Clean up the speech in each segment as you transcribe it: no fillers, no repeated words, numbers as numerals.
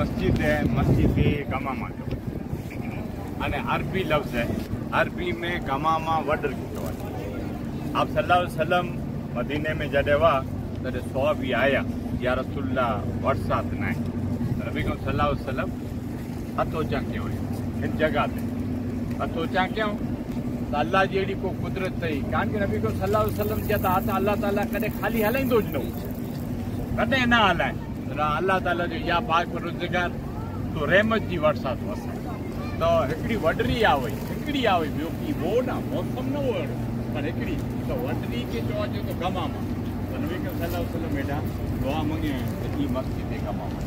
मस्जिद है, मस्जिद गमामा अने अरबी लफ्ज़ है। अरबी में गमामा वडर कितो आहे। आप सल्लल्लाहु अलैहि वसल्लम मदीने में जॾहिं हुआ तॾहिं सौ भी आया या रसूलुल्लाह वरसात न आहे। नबी सल्लल्लाहु अलैहि वसल्लम हथोचा कयो हिन जगह ते हथोचा कयूं त अल्लाह जी अहिड़ी को कुदरत अथई कान कि नबी सल्लल्लाहु अलैहि वसल्लम जा त हथ अल्लाह ताला कॾहिं खाली हलाईंदो ज न हो, कॾहिं न हलाए। अल्लाह ताला जो या पाक परवरदिगार तो रहमत जी वरसात वरसाए तो हिकिड़ी वडरी आ वई, हिकिड़ी आ वई, ॿियो की वो न मौसम न हो अहिड़ो, पर हिकिड़ी तो वडरी खे चइजे तो गमामा। तो नबी सल्लल्लाहु अलैहि वसल्लम हेॾा दुआ मंगियूं त ई मस्जिद गमामा।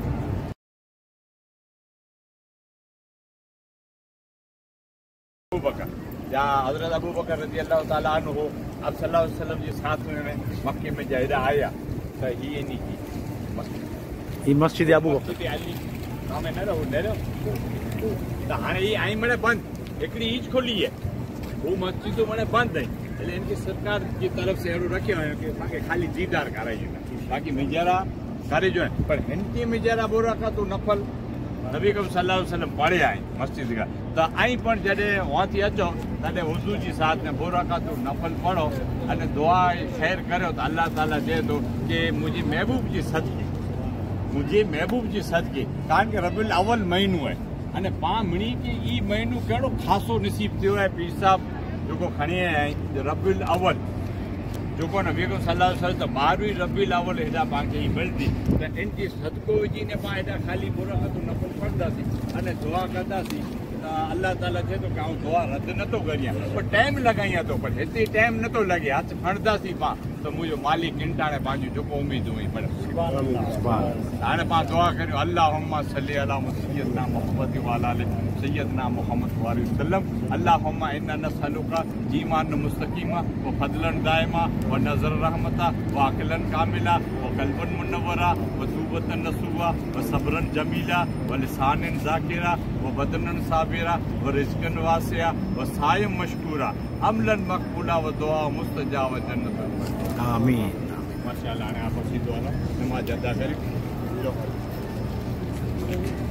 अबूबकर या हज़रत अबूबकर रज़ी अल्लाह ताला अन्हु हो आप सल्लल्लाहु अलैहि वसल्लम जे साथ में मक्के में जहिड़ा आया त ही इन की मस्जिद अबूबकर अली में न रहो न रहो त हाणे ही आई मणे बंद हिकिड़ी ईच खोली है वो मस्जिद मणे बंद है। એટલે इनकी सरकार की तरफ से अहिड़ो रखियो है कि बाक़ी खाली दीदार कराई बाक़ी मिजारा करे जो है पर हिनकी मिजारा बोरा का तो नफल नबी सल्लल्लाहु अलैहि वसल्लम पढ़े आए मस्जिद का तो आई पर जॾहिं वहाँ थी अचो तॾहिं वुज़ू जी साथ में बोरा का तो नफल पढ़ो अने दुआ ख़ैर करो तो अल्लाह ताला चए थो कि मुंहिंजे महबूब जी सदके मुझे महबूब जी सदके कारण के रबीउल अव्वल महीनो है अने पाण मिणी की ई महीनो कहिड़ो ख़ासो नसीब थियो आहे पीर साहब जेको खणी आया आहिनि रबीउल अव्वल जेको नबी सल्लल्लाहु अलैहि वसल्लम 12वीं रबीउल अव्वल हेॾा पाण खे मिलंदी त इनकी सदको विझी ने पाण हेॾा ख़ाली बोरा खां नफ़ल पढ़ंदासीं अने दुआ कंदासीं त अल्लाह ताला चए थो कि आउं दुआ रद्द नथो करियां पर टाइम लॻायां थो पर हिते टाइम नथो लॻे हथ खणंदासीं पाण त मुंहिंजो मालिक इंटाणे पंहिंजूं जेको उमेद हुई पर हाणे पाण दुआ करियूं अल्लाहुम्मा सल्ली अला सय्यदना मुहम्मद व अला आलि सय्यदना मुहम्मद वसल्लम अल्लाहुम्मा इन्ना नसअलुका ईमान मुस्तकीमा व फज़लन दाइमा व नज़र रहमता व अक़लन कामिला व क़ल्बन मुनव्वरा व तूबतन नसूआ व सब्रन जमीला व लिसानन ज़ाकिरा व बदनन साबिरा व रिज़्क़न वासिया व सायम मशकूरा अमलन मक़बूला व दुआ मुस्तजाब व जन्नत आमीन। माशाअल्लाह। हाणे आप असीं दुआ नमाज़ अदा करियूं।